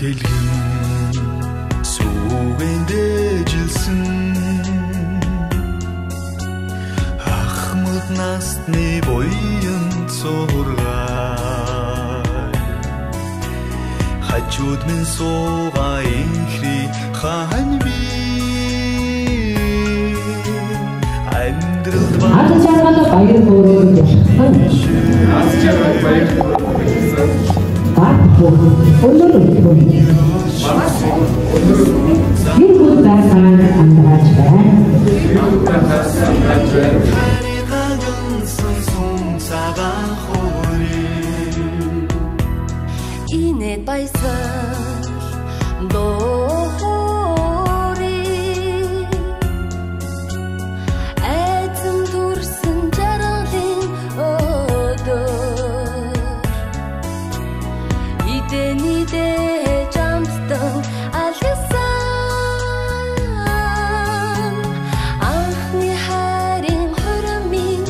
дэлгэн сүүгэн дэжилсэн ахмад насны буян цургай хажууд минь суугаа инхри хань би амьдрал Ачааргал баяр хөөрөөр яшсан. Ачааргал баяр хөөрөөр. Бат өнөр юу байсан амдаж байна. Инэт баясал доори айцэн дүрсэн жаргалын өдөр идэнидэ жамстан алгасан анхны хайрын хурамын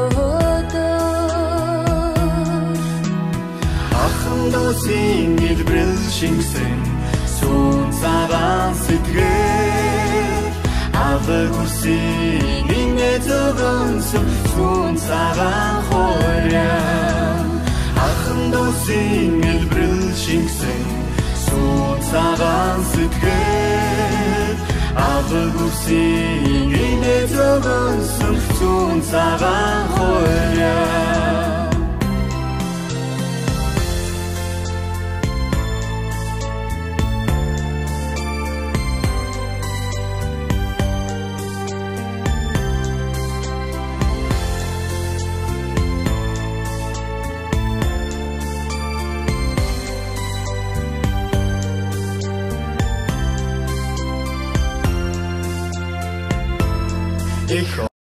өдөр ахын досын илбрэл шингсэн сүүн цагаан сэтгэл аваг үрсийн инэ зогонсон сүүн цагаан хорян ахын досын илбрэл шингсэн сүүн цагаан сэтгэл аваг үрсийн инэ зогонсон сүүн цагаан хорян